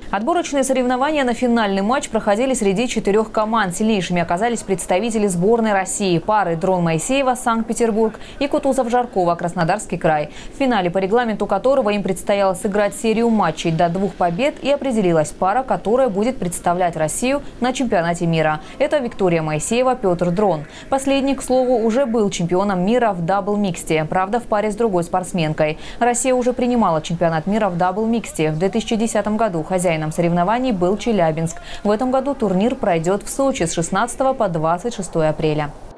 Отборочные соревнования на финальный матч проходили среди 4 команд. Сильнейшими оказались представители сборной России. Пары Дрон Моисеева, Санкт-Петербург и Кутузов-Жаркова, Краснодарский край. В финале, по регламенту которого им предстояло сыграть серию матчей до 2 побед, и определилась пара, которая будет представлять Россию на чемпионате мира. Это Виктория Моисеева, Петр Дрон. Последний, к слову, уже был чемпионом мира в дабл-миксте. Правда, в паре с другой спортсменкой. Россия уже принимала чемпионат мира в дабл-миксте. В 2010 году хозяином соревнований был Челябинск. В этом году турнир пройдет в Сочи с 16 по 26 апреля.